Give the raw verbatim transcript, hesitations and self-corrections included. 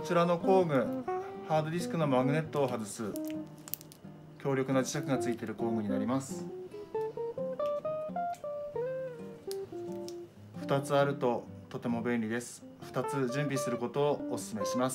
ちらの工具、ハードディスクのマグネットを外す強力な磁石がついている工具になります。ふたつあるととても便利です。ふたつ準備することをお勧めします。